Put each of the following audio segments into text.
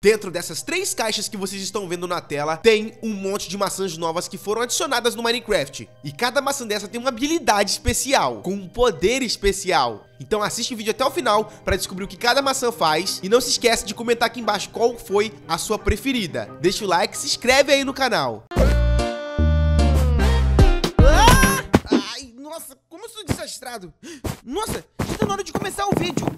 Dentro dessas 3 caixas que vocês estão vendo na tela, tem um monte de maçãs novas que foram adicionadas no Minecraft. E cada maçã dessa tem uma habilidade especial, com um poder especial. Então assiste o vídeo até o final para descobrir o que cada maçã faz. E não se esquece de comentar aqui embaixo qual foi a sua preferida. Deixa o like e se inscreve aí no canal. Ai, nossa, como eu sou desastrado. Nossa, já tá na hora de começar o vídeo.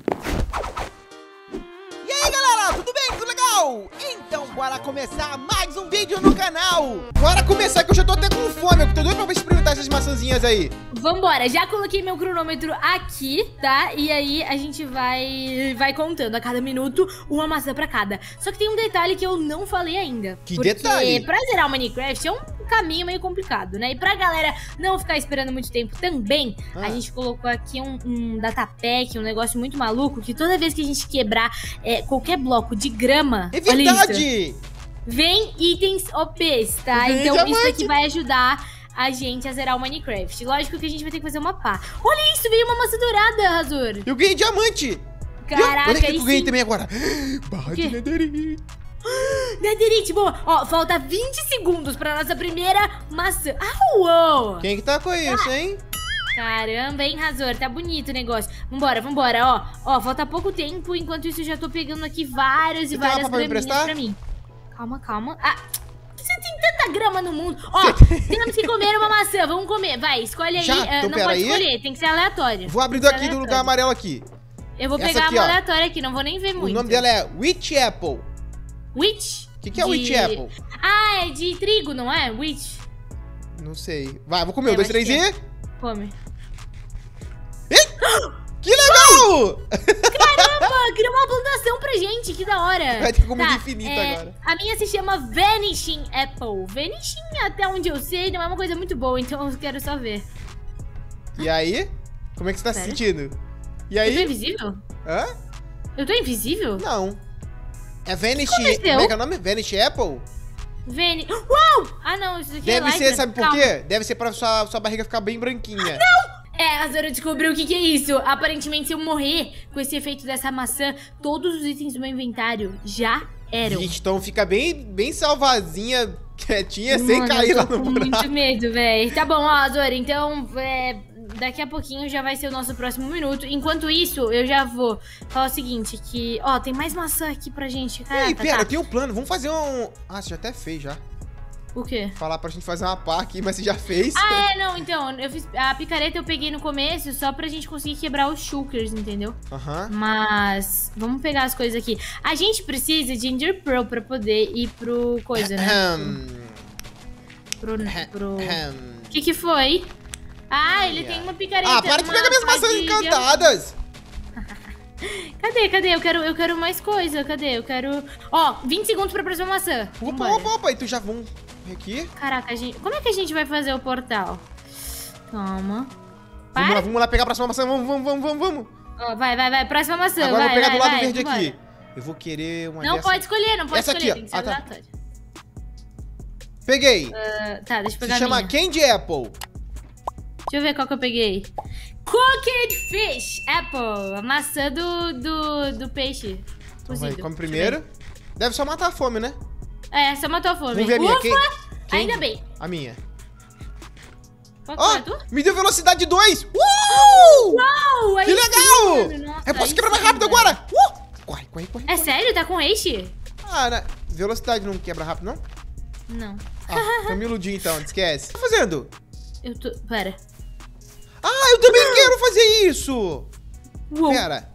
E aí galera, tudo bem? Tudo legal? Então bora começar mais um vídeo no canal. Bora começar que eu já tô até com fome. Eu tô doido pra experimentar essas maçãzinhas aí. Vambora, já coloquei meu cronômetro aqui, tá? E aí a gente vai contando a cada minuto uma maçã pra cada. Só que tem um detalhe que eu não falei ainda. Que detalhe? Porque pra zerar o Minecraft é um caminho meio complicado, né? E pra galera não ficar esperando muito tempo também, a gente colocou aqui um datapack, um negócio muito maluco, que toda vez que a gente quebrar qualquer bloco de grama... É verdade! Vem itens OPs, tá? Vem então diamante. isso aqui vai ajudar a gente a zerar o Minecraft. Lógico que a gente vai ter que fazer uma pá. Olha isso, veio uma maçã dourada, Razor. Eu ganhei diamante! Caraca, olha que aí eu ganhei sim. também agora. Barra de netherite. Netherite, boa. Ó, falta 20 segundos pra nossa primeira maçã. Ah, uou! Quem que tá com isso, hein? Caramba, hein, Razor? Tá bonito o negócio. Vambora, vambora, ó, falta pouco tempo. Enquanto isso, eu já tô pegando aqui várias e Você tem várias uma pra me graminhas emprestar? pra mim. Calma, calma. Ah, você tem tanta grama no mundo. Ó, temos que comer uma maçã. Vamos comer. Vai, escolhe aí. Já? Então, não pera pode aí. escolher, tem que ser aleatório. Vou abrir Tem que ser daqui do aleatório. lugar amarelo aqui. Eu vou Essa pegar aqui, uma ó. aleatória aqui, não vou nem ver muito. O nome dela é Witch Apple. Witch? O que é Witch Apple? Ah, é de trigo, não é? Witch. Não sei. Vai, vou comer. 1, 2, acho 3 que é. e... Come. Que legal! Caramba, criou uma plantação pra gente, que da hora. Vai ter comida infinita agora. A minha se chama Vanishing Apple. Vanishing, até onde eu sei, não é uma coisa muito boa, então eu quero só ver. E aí? Como é que você tá se Sério? sentindo? E Eu tô aí? invisível? Hã? Eu tô invisível? Não. É Vanish... aconteceu? Como é que é o nome? Vanish Apple? Uau! Ah, não, isso aqui Deve é ser, Lycra. sabe por Calma. quê? Deve ser pra sua barriga ficar bem branquinha. É, a Zora descobriu o que é isso. Aparentemente, se eu morrer com esse efeito dessa maçã, todos os itens do meu inventário já eram. Gente, então fica bem salvazinha, quietinha, sem Mano, cair eu lá tô no com buraco. muito medo, velho. Tá bom, ó, Zora, então daqui a pouquinho já vai ser o nosso próximo minuto. Enquanto isso, eu já vou falar o seguinte, que... Ó, tem mais maçã aqui pra gente. Ei, Caraca, pera, tá. eu tenho um plano. Vamos fazer um... Ah, você já até fez, já. O quê? Falar pra gente fazer uma pá aqui, mas você já fez. Ah, não, então, eu fiz... A picareta eu peguei no começo só pra gente conseguir quebrar os shulkers, entendeu? Aham. Mas, vamos pegar as coisas aqui. A gente precisa de Ender Pearl pra poder ir pro coisa, né? Pro... O que foi? Ah, ele tem uma picareta. Ah, para de pegar minhas maçãs encantadas! Cadê? Eu quero mais coisa. Cadê? Eu quero... Ó, 20 segundos pra próxima maçã. Opa, e tu já vamos aqui? Caraca, como é que a gente vai fazer o portal? Calma. Vamos lá pegar a próxima maçã, vamos. Ó, vai, próxima maçã. Agora eu vou pegar do lado vai, verde vambora. aqui. Eu vou querer uma Não dessa. pode escolher, não pode Essa escolher. aqui, ó. Tem que ser Ah, tá. aleatório. Peguei. Tá, deixa eu pegar Se chama a minha. Candy Apple. Deixa eu ver qual que eu peguei. Cooked Fish Apple. A maçã do peixe Então cozido. vai, come Deixa eu primeiro. Deve só matar a fome, né? ver. É, só matou a fome. Vamos ver a minha. Ufa! Quem? Ainda bem. A minha. Qual que Ó, foi a tua? me deu velocidade 2. Uau! Aí Que legal! sim, nossa, Eu posso aí quebrar mais sim, rápido velho. agora. Corre. É sério? Tá com haste? Ah, velocidade não quebra rápido, não? Não. Ah, eu me iludi então, esquece. O que tá fazendo? Eu tô... Pera. Ah, eu também quero fazer isso. Uou. Pera.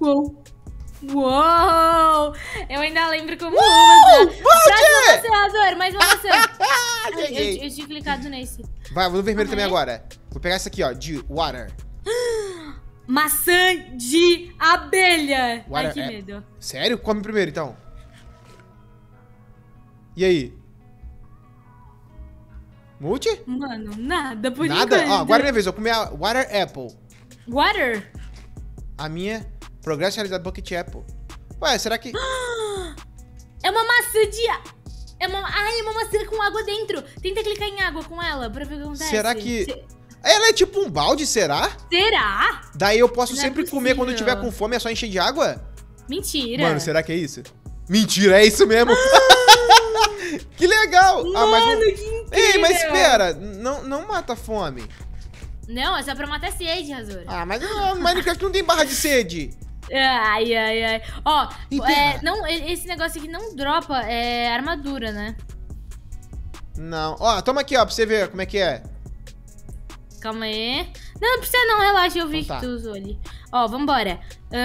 Uou! Eu ainda lembro como... Volte! Próxima maçã, Azor, mais uma maçã. Ah, Eu cheguei. tinha clicado nesse. Vai, vou no vermelho também é? agora. Vou pegar esse aqui, ó, de water. Maçã de abelha. Water Ai, que apple. medo. Sério? Come primeiro, então. E aí? Multi? Mano, nada por Nada? enquanto. Ó, agora é minha vez. Eu vou comer a water apple. Water? A minha progresso realizado bucket apple. Ué, será que... É uma maçã de... É uma maçã com água dentro. Tenta clicar em água com ela pra ver o que acontece. Será que... Ela é tipo um balde, será? Será? Daí eu posso Não é sempre comer quando eu possível. tiver com fome, é só encher de água? Mentira. Mano, será que é isso? Mentira, é isso mesmo. Que legal. Mano, que incrível. Ei, mas espera. Não mata a fome. Não, é só pra matar sede, Razor. Ah, mas no Minecraft não tem barra de sede. Ai. Ó, Ih, pera. não, esse negócio aqui não dropa armadura, né? Não. Ó, toma aqui, ó, pra você ver como é que é. Calma aí. Não precisa não, relaxa, eu vi Então tá. que tu usou ali. Ó, vambora.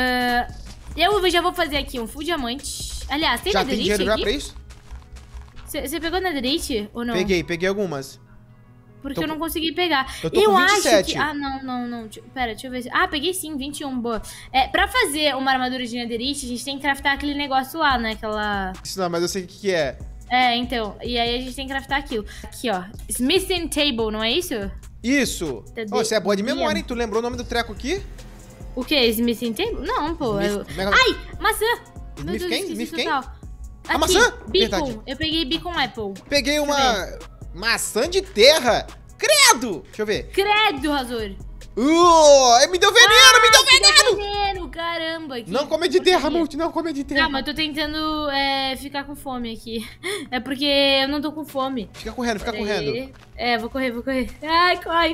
Eu já vou fazer aqui um full diamante. Aliás, tem Já tem netherite dinheiro já aqui? pra isso? Você pegou netherite ou não? Peguei algumas. Porque eu não consegui pegar. Eu tô com 27. Acho que... Ah, não. Pera, deixa eu ver. Peguei sim, 21, boa. Pra fazer uma armadura de netherite, a gente tem que craftar aquele negócio lá, né? Aquela... Isso não, mas eu sei o que é. Então. E aí a gente tem que craftar aquilo. Aqui, ó. Smithing Table, não é isso? Isso. Cadê? Ó, você é boa de memória, hein? Tu lembrou o nome do treco aqui? O quê? Smithing Table? Não, pô. Ai, maçã! Meu Smith Deus, quem? esqueci Smith quem? total. A Aqui, maçã? Beacon. Verdade. Eu peguei Beacon Apple. Peguei uma maçã de terra. Credo! Deixa eu ver. Credo, Razor. Me deu veneno, me deu veneno! Veneno, caramba. Não come de terra, Multi, não come de terra. Calma, eu tô tentando ficar com fome aqui. É porque eu não tô com fome. Fica correndo, fica Pera correndo. aí. Vou correr. Ai, corre.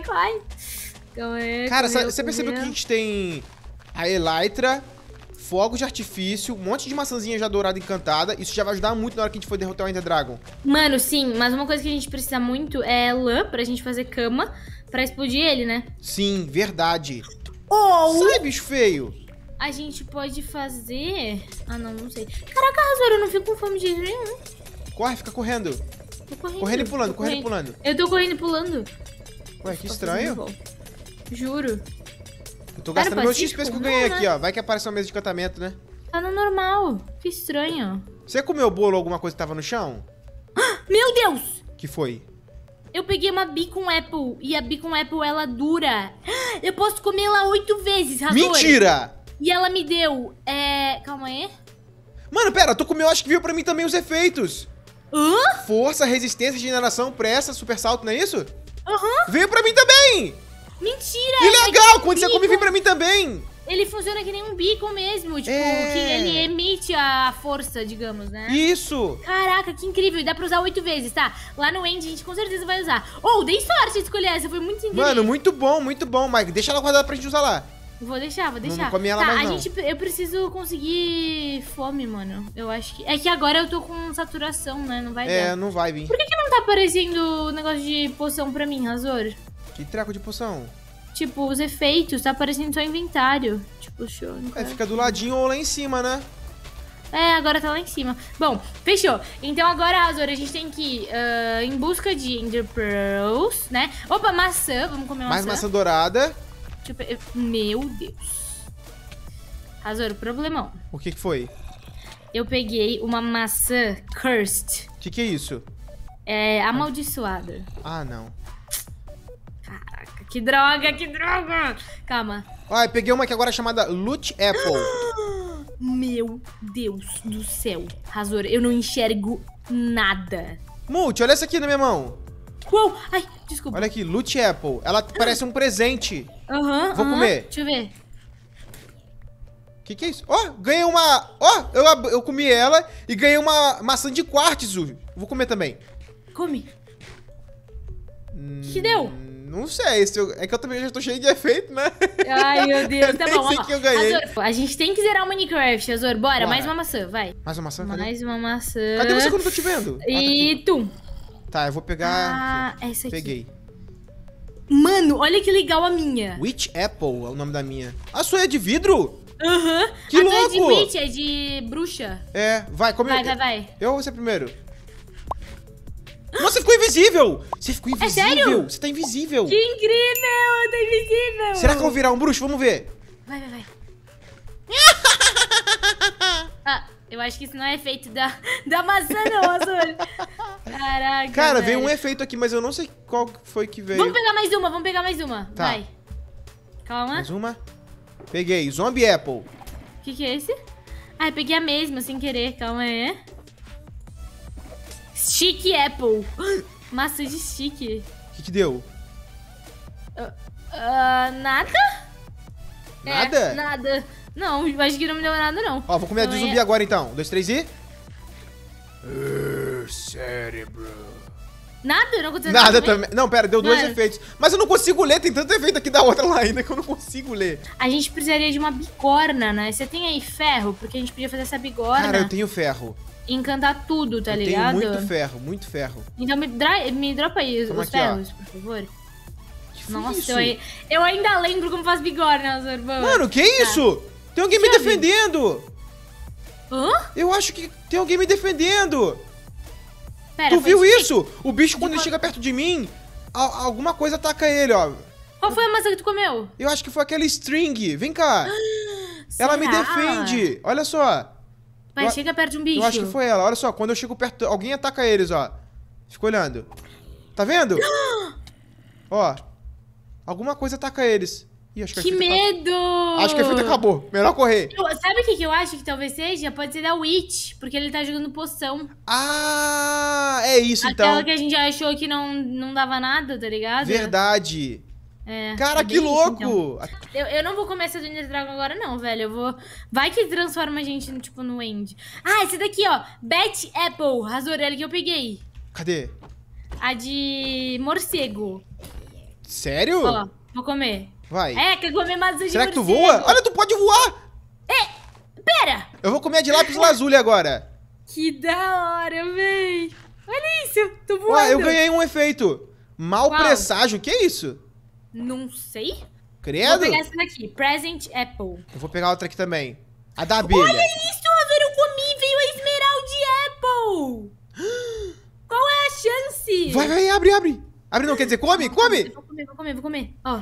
Calma aí. Cara, você percebeu que a gente tem a Elytra, fogos de artifício, um monte de maçãzinha já dourada encantada. Isso já vai ajudar muito na hora que a gente for derrotar o Ender Dragon. Mano, sim, mas uma coisa que a gente precisa muito é lã pra gente fazer cama pra explodir ele, né? Sim, verdade. Ou Sai, bicho feio. a gente pode fazer... Ah, não sei. Caraca, Razor, eu não fico com fome de jeito nenhum. Corre, fica correndo. Tô correndo. Correndo e pulando, tô correndo e pulando. Eu tô correndo e pulando. Ué, que Tô estranho. fazendo bom. Juro. Eu tô gastando meu Pacífico? XP que eu Não, ganhei né? aqui, ó. Vai que aparece uma mesa de encantamento, né? Tá no normal. Que estranho. Você comeu bolo ou alguma coisa que tava no chão? Meu Deus! Que foi? Eu peguei uma Beacon Apple e a Beacon Apple, ela dura. Eu posso comer ela 8 vezes, Razor. Mentira! E ela me deu, calma aí. Mano, pera, tu comeu, acho que viu pra mim também os efeitos. Hã? Força, resistência, regeneração, pressa, super salto, não é isso? Aham. Veio pra mim também! Mentira! Que é legal! que Quando você beacon- come, vem pra mim também! Ele funciona que nem um beacon mesmo. Tipo, É. que ele emite a força, digamos, né? Isso! Caraca, que incrível. E dá pra usar 8 vezes, tá? Lá no End a gente com certeza vai usar. Dei sorte de escolher essa. Foi muito incrível. Mano, muito bom, Mike. Deixa ela guardada pra gente usar lá. Vou deixar. Não come ela tá, mais, não. eu preciso conseguir fome, mano. Eu acho que... É que agora eu tô com saturação, né? Não vai dar. Não vai vir. Por que não tá aparecendo o negócio de poção pra mim, Razor? Que treco de poção. Tipo, os efeitos, tá aparecendo só inventário. Tipo, show. Fica do ladinho ou lá em cima, né? Agora tá lá em cima. Bom, fechou. Então agora, Razor, a gente tem que ir em busca de Ender Pearls, né? Opa, maçã. Vamos comer maçã. Mais maçã dourada. Deixa eu Meu Deus. Razor, problemão. O que foi? Eu peguei uma maçã cursed. O que é isso? É amaldiçoada. Ah, não. Caraca, que droga. Calma. Ó, eu peguei uma que agora é chamada Loot Apple. Meu Deus do céu. Razor, eu não enxergo nada. Multi, olha essa aqui na minha mão. Uou, ai, desculpa. Olha aqui, Loot Apple. Ela parece um presente. Aham, Vou comer. Deixa eu ver. O que é isso? Ó, ganhei uma... Ó, eu comi ela e ganhei uma maçã de quartzo. Vou comer também. Come. Que deu? Não sei, é que eu também já tô cheio de efeito, né? Ai, meu Deus, tá Nem bom. sei que eu ganhei. Azor, a gente tem que zerar o Minecraft, Azor. Bora, mais uma maçã, vai. Mais uma maçã? Cadê? Mais uma maçã. Cadê você que eu não tô te vendo? E tum. Tá, eu vou pegar... Essa aqui. Peguei. Mano, olha que legal a minha. Witch Apple é o nome da minha. A sua é de vidro? Aham. Que a tua é de louco! witch, é de bruxa. Vai, come. Vai. Eu ou você primeiro? Nossa, você ficou invisível! Você ficou invisível! sério? Você tá invisível! Que incrível, eu tô invisível. Será que eu vou virar um bruxo? Vamos ver. Vai. Eu acho que isso não é efeito da maçã, não, Azul. Caraca. Cara, velho. veio um efeito aqui, mas eu não sei qual foi que veio. Vamos pegar mais uma. Tá. Vai. Calma. Mais uma. Peguei. Zombie Apple. O que é esse? Eu peguei a mesma, sem querer. Calma aí. Stick Apple. Maçã de stick. O que deu? Nada? Nada? Nada. Não, acho que não me deu nada, não. Ó, vou comer a de Calma aí. zumbi agora então. 1, 2, 3 e... Cérebro. Nada? Não aconteceu Nada também? também. Não, pera, deu dois Nada. efeitos. Mas eu não consigo ler, tem tanto efeito aqui da outra lá ainda que eu não consigo ler. A gente precisaria de uma bigorna, né? Você tem aí ferro? Porque a gente podia fazer essa bigorna Cara, eu tenho ferro. e encantar tudo, tá eu ligado? tenho muito ferro, muito ferro. Então me dropa aí Toma os aqui, ferros, por favor. Que Nossa, isso? eu ainda lembro como faz bigorna, Zorbão. Mano, que isso? Tem alguém me Deixa eu ver. defendendo. Hã? Eu acho que tem alguém me defendendo. Pera, Tu foi viu de quem? isso? O bicho, quando ele qual? chega perto de mim, alguma coisa ataca ele, ó. Qual foi a maçã que tu comeu? Eu acho que foi aquela string. Vem cá. Ela me Será? defende. Olha só. Vai, Eu- chega perto de um bicho. Eu acho que foi ela. Olha só, quando eu chego perto, alguém ataca eles, ó. Fica olhando. Tá vendo? Ó. Alguma coisa ataca eles. Ih, acho que Que a fita medo! Acho que a fita acabou. Melhor correr. Sabe o que eu acho que talvez seja? Pode ser da Witch, porque ele tá jogando poção. Ah, é isso Aquela então. que a gente achou que não dava nada, tá ligado? Verdade. É, Cara, é que bem isso, então. louco. Eu não vou começar do Ender Dragon agora, não, velho. Eu vou. Vai que transforma a gente, tipo, no End. Ah, esse daqui, ó. Bat Apple, Razorelli que eu peguei. Cadê? A de morcego. Sério? Ó, vou comer. Vai. É, quer comer maçã de Será que tu morcego. voa? Olha, tu pode voar. Pera! Eu vou comer a de lápis lazuli agora. Que da hora, véi. Olha isso, tô voando. Ué, eu ganhei um efeito. Mau Qual? presságio. Que é isso? Não sei. Vou Credo? pegar essa daqui, Present Apple. Eu vou pegar outra aqui também. A da abelha. Olha isso, Razor, eu comi, veio a Esmeralda Apple. Qual é a chance? Vai, abre, abre. Abre não, quer dizer, come, come. Vou comer. Ó.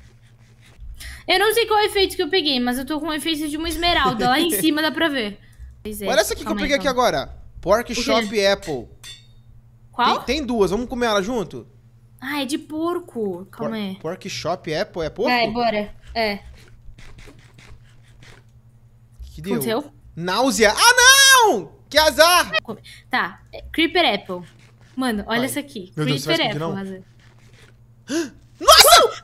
Eu não sei qual é o efeito que eu peguei, mas eu tô com o efeito de uma esmeralda. Lá em cima dá pra ver. Pois é. Olha essa aqui que eu Calma aí, peguei aqui calma. agora. Pork quê? Chop Apple. Qual? Tem duas, vamos comer ela junto? Ah, é de porco. Calma aí. Pork Chop Apple, é porco? Vai, bora. É. Que deu? Aconteceu? Náusea. Ah, não! Que azar! Tá, Creeper Apple. Mano, olha Vai. essa aqui. Meu Deus, você vai Creeper explodir, Apple, não? Razor. Nossa!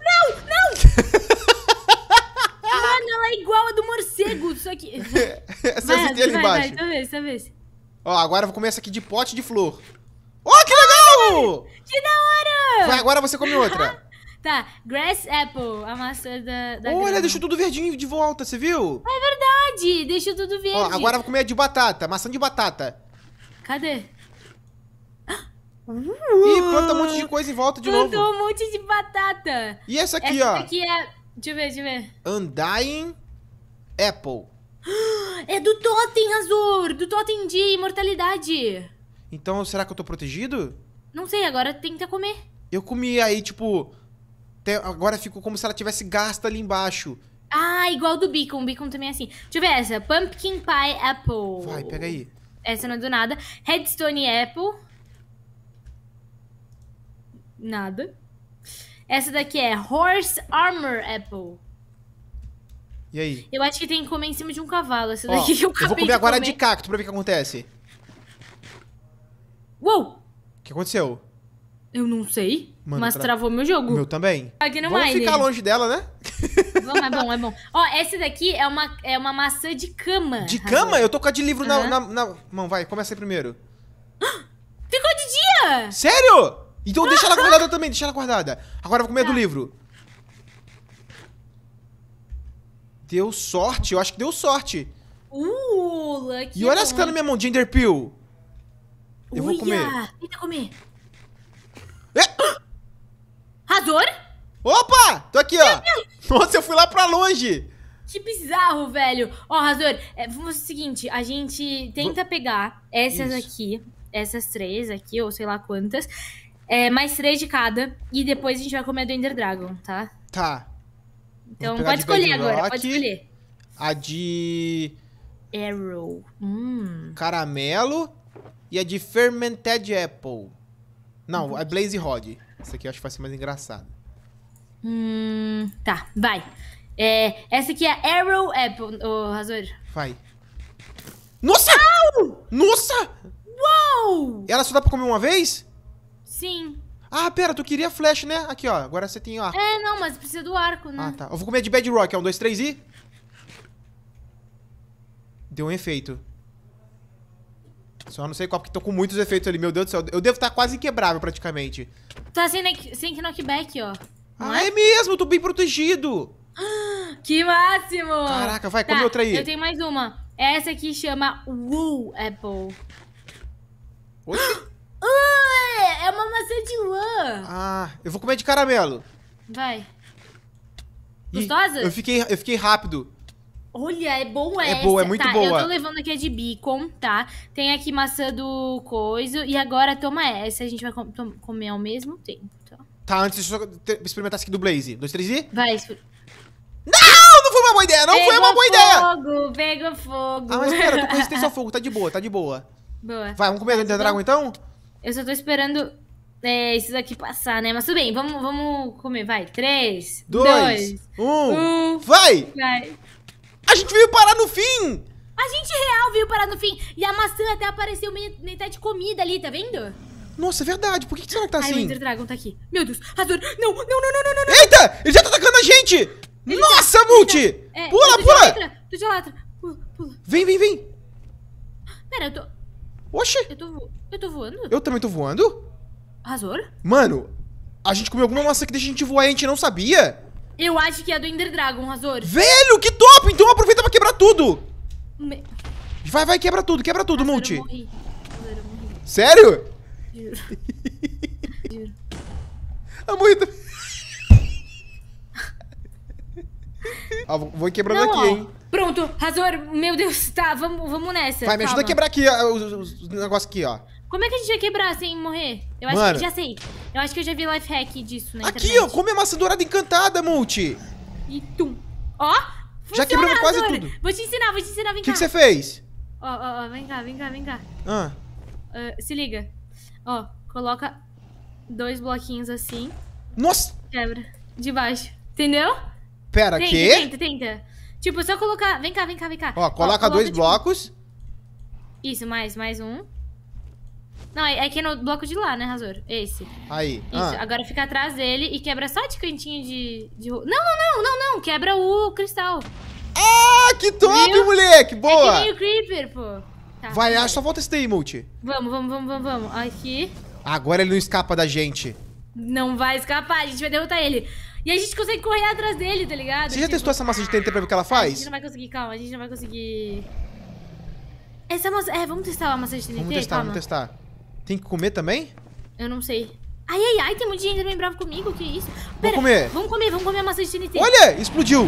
Mano, ela é igual a do morcego, só que... Essa é ali embaixo. Essa vez. Ó, agora eu vou comer essa aqui de pote de flor. Ó, que legal! Que da hora! Vai, agora você come outra. Tá, Grass Apple, a maçã da Olha, grama. deixou tudo verdinho de volta, você viu? É verdade, deixou tudo verde. Ó, agora eu vou comer a de batata, maçã de batata. Cadê? Ih, planta um monte de coisa em volta de Plantou novo. um monte de batata. E essa aqui, Essa ó. daqui é... Deixa eu ver. Undying Apple. É do Totem, Azur. Do Totem de imortalidade. Então, será que eu tô protegido? Não sei, agora tenta comer. Eu comi aí, tipo... Agora ficou como se ela tivesse gasta ali embaixo. Ah, igual do Beacon. O Beacon também é assim. Deixa eu ver essa. Pumpkin Pie Apple. Vai, pega aí. Essa não é do nada. Headstone Apple. Nada. Essa daqui é Horse Armor Apple. E aí? Eu acho que tem que comer em cima de um cavalo. Essa Ó, daqui que eu eu vou acabei comer agora comer. de cacto pra ver o que acontece. Uou! O que aconteceu? Eu não sei, Mano, mas travou meu jogo. O meu também. Aqui no Vamos Mine. ficar longe dela, né? Vamos, é bom, é bom. Ó, essa daqui é uma maçã de cama. De Razor. cama? Eu tô com a de livro Aham. na mão. Vai, começa aí primeiro. Ficou de dia! Sério? Então deixa ela guardada também, deixa ela guardada. Agora eu vou comer a do livro. Deu sorte, eu acho que deu sorte. Lucky. E olha essa que tá na minha mão, Ginger Peel. Eu vou comer. Tenta comer. É! Razor? Opa! Tô aqui, ó. Nossa, eu fui lá pra longe. Que bizarro, velho. Ó, Razor, vamos fazer o seguinte. A gente tenta pegar essas Isso. aqui. Essas 3 aqui, ou sei lá quantas. Mais 3 de cada. E depois a gente vai comer a do Ender Dragon, tá? Tá. Então pegar pode de escolher Bedrock. agora, pode escolher. A de Arrow. caramelo e a de fermented apple. Não, a Blaze Rod. Essa aqui eu acho que vai ser mais engraçado. Tá, vai. Essa aqui é Arrow Apple, ô Razor. Vai. Nossa! Nossa! Uou! Ela só dá pra comer uma vez? Sim. Ah, pera, tu queria flash, né? Aqui, ó. Agora você tem, ó. Não, mas precisa do arco, né? Ah, tá. Eu vou comer de Bedrock. É 1, 2, 3 e... Deu um efeito. Só não sei qual, porque tô com muitos efeitos ali. Meu Deus do céu, eu devo estar quase inquebrável praticamente. Tá sem knockback, ó. Não É mesmo, eu tô bem protegido. Que máximo! Caraca, vai, come outra aí. Eu tenho mais uma. Essa aqui chama Woo Apple. Oxi. É uma maçã de lã. Ah, eu vou comer de caramelo. Vai. Ih, Gostosa? Eu fiquei rápido. Olha, é bom essa. É boa, é muito tá, boa. Eu tô levando aqui a de bacon, tá? Tem aqui maçã do coiso. E agora toma essa. A gente vai comer ao mesmo tempo, tá? Tá, antes deixa eu só experimentar essa aqui do Blaze. 2, 3 e... Vai. Não, não foi uma boa ideia, não foi uma boa ideia. Pegou fogo. Ah, mas pera, eu tô com resistência ao fogo, tá de boa, tá de boa. Boa. Vai, vamos comer do Ender Dragon então? Eu só tô esperando isso daqui passar, né? Mas tudo bem, vamos comer. Vai, 3, 2, 1, vai! Vai. A gente veio parar no fim! A gente real veio parar no fim. E a maçã até apareceu metade de comida ali, tá vendo? Nossa, é verdade, por que será que tá Ai, o assim? Ender Dragon tá aqui. Meu Deus, Razor, não. Eita, ele já tá atacando a gente! Nossa, Multi! Pula! Tu de latra. Pula. Vem! Pera, Oxi, eu tô voando? eu também tô voando? Razor? Mano, a gente comeu alguma maçã que deixa a gente voar e a gente não sabia? Eu acho que é a do Ender Dragon, Razor. Velho, que top! Então aproveita pra quebrar tudo! Me- Vai, quebra tudo, Razor, Multi. eu morri. Razor, eu morri. Sério? Juro. Juro. Eu morri também. Ó, vou ir quebrando aqui, ó. hein? Pronto, Razor, meu Deus, tá, vamos nessa. Vai, me ajuda a calma. quebrar aqui os negócios aqui, ó. Como é que a gente vai quebrar sem morrer? Eu acho Mano. que já sei. Eu acho que eu já vi life hack disso na Aqui, internet. ó, come a maçã dourada encantada, Multi. E tum. Ó, Já quebramos quase Razor. tudo. Vou te ensinar, vem O cá. que você fez? Ó, vem cá. Ah, Se liga. Ó, coloca 2 bloquinhos assim, nossa, quebra de baixo. Entendeu? pera, quê? Tenta. Tipo, só colocar... Vem cá. Ó, coloca 2 tipo, blocos. Isso, mais um. Não, é que é no bloco de lá, né, Razor? Esse. Aí, Isso, agora fica atrás dele e quebra só de cantinho de... Não, quebra o cristal. Ah, que top, Viu? moleque, É boa. que nem o Creeper, pô. Tá, Vai, só volta esse daí, Multi. Vamos. Aqui. Agora ele não escapa da gente. Não vai escapar, a gente vai derrotar ele. E a gente consegue correr atrás dele, tá ligado? Você já testou essa massa de TNT pra ver o que ela A gente faz? não vai conseguir, calma, a gente não vai conseguir... Essa maçã... vamos testar a maçã de TNT, Vamos testar. Tem que comer também? Eu não sei. Ai, tem muita gente bem brava comigo, que isso? Pera, comer. Vamos comer a maçã de TNT. Olha, explodiu.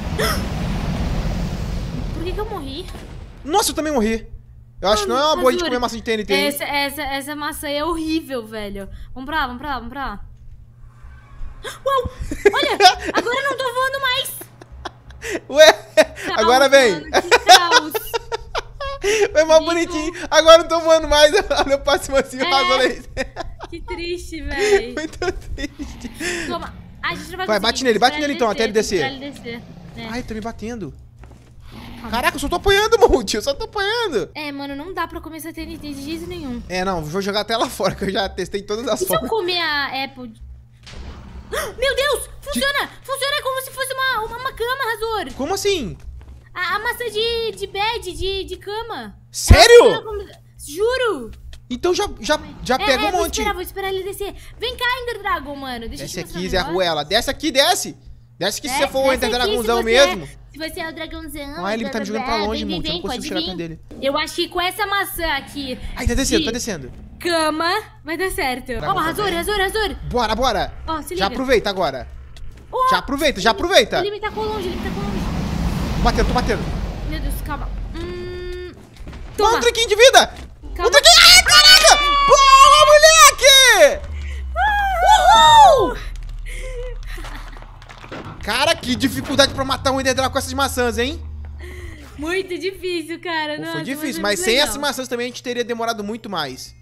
Por que eu morri? Nossa, eu também morri. Eu acho que não é uma boa a gente Razor, comer massa de TNT, hein? Essa maçã é horrível, velho. Vamos pra lá. Uau! Olha! Agora eu não tô voando mais! Ué, Caos, agora vem. mano, que caos! Foi mal bonitinho. Agora eu não tô voando mais. Olha, eu passo assim, o Razor aí. Que triste, velho. Muito triste. Toma. A gente não vai Vai, conseguir. bate nele então, até ele descer. Até ele descer. É. Ai, tá me batendo. Caraca, eu só tô apanhando, Multi. Eu só tô apanhando. Mano, não dá pra comer essa TNT de jeito nenhum. Não, vou jogar até lá fora, que eu já testei todas as E se eu formas. comer a Apple? Meu Deus! Funciona! Funciona como se fosse uma cama, Razor! Como assim? A maçã de bed, de cama. Sério? Ela funciona Juro! Então já pega um monte. Vou esperar ele descer. Vem cá, Ender Dragon, mano. Deixa Desce eu te mostrar aqui, um Zé negócio. Ruela. Desce aqui, desce. Desce que se você for o Desce Ender aqui, Dragãozão se você mesmo. Se você é o dragãozão. Ah, ele tá me jogando pra longe, vem, Multi. Eu não consigo pode chegar vir. perto dele. Eu acho que com essa maçã aqui... Ai, tá descendo, de tá descendo. Cama, vai dar certo. Ó, Dragão Razor. Bora. Ó, se liga. Já aproveita agora. Ó, Já aproveita. Ele me tacou longe, Tô batendo. Meu Deus, calma. Dá Toma. um triquinho de vida. Calma. Um triquinho. Ai, caraca. Boa, moleque. Uhul. Cara, que dificuldade pra matar um Ender Dragon com essas maçãs, hein? Muito difícil, cara. Pô, Nossa, foi difícil, é mas muito sem legal. essas maçãs também a gente teria demorado muito mais.